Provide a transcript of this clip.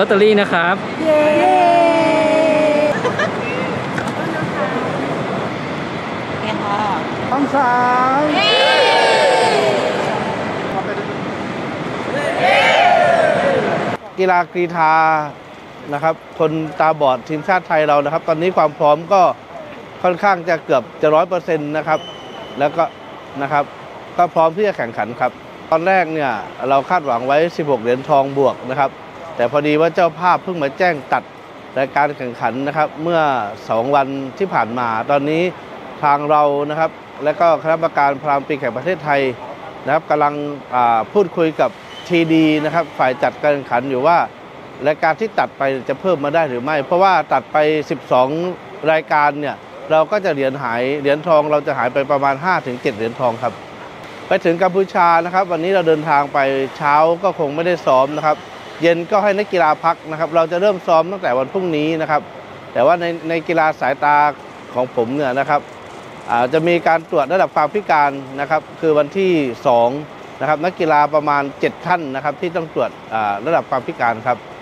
ตเตอรี่นะครับเย้เนี่ยค่ะทั้งสามกีฬากรีฑานะครับคนตาบอดทีมชาติไทยเรานะครับตอนนี้ความพร้อมก็ค่อนข้างจะเกือบจะ100%นะครับแล้วก็นะครับก็พร้อมที่จะแข่งขันครับตอนแรกเนี่ยเราคาดหวังไว้16เหรียญทองบวกนะครับแต่พอดีว่าเจ้าภาพเพิ่งมาแจ้งตัดรายการแข่งขันนะครับเมื่อ2วันที่ผ่านมาตอนนี้ทางเรานะครับและก็คณะกรรมการพาราลิมปิกแห่งประเทศไทยนะครับกำลังพูดคุยกับทีดีนะครับฝ่ายจัดการแข่งขันอยู่ว่ารายการที่ตัดไปจะเพิ่มมาได้หรือไม่เพราะว่าตัดไป12รายการเนี่ยเราก็จะเหรียญทองเราจะหายไปประมาณ 5-7 เหรียญทองครับไปถึงกัมพูชานะครับวันนี้เราเดินทางไปเช้าก็คงไม่ได้ซ้อมนะครับเย็นก็ให้นักกีฬาพักนะครับเราจะเริ่มซ้อมตั้งแต่วันพรุ่งนี้นะครับแต่ว่าในกีฬาสายตาของผมเนี่ยนะครับจะมีการตรวจระดับความพิการนะครับคือวันที่2นะครับนักกีฬาประมาณ7ท่านนะครับที่ต้องตรวจระดับความพิการครับ